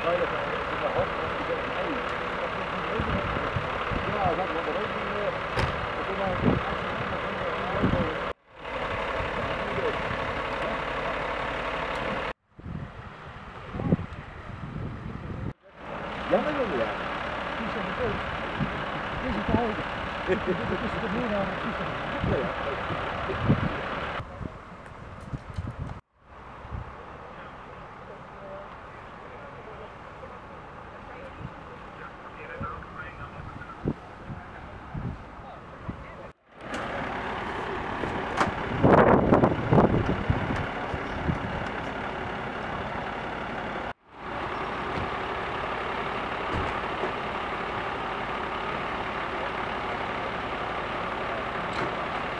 Jammer dan ja. Dit is het oude. Dit is het meer dan.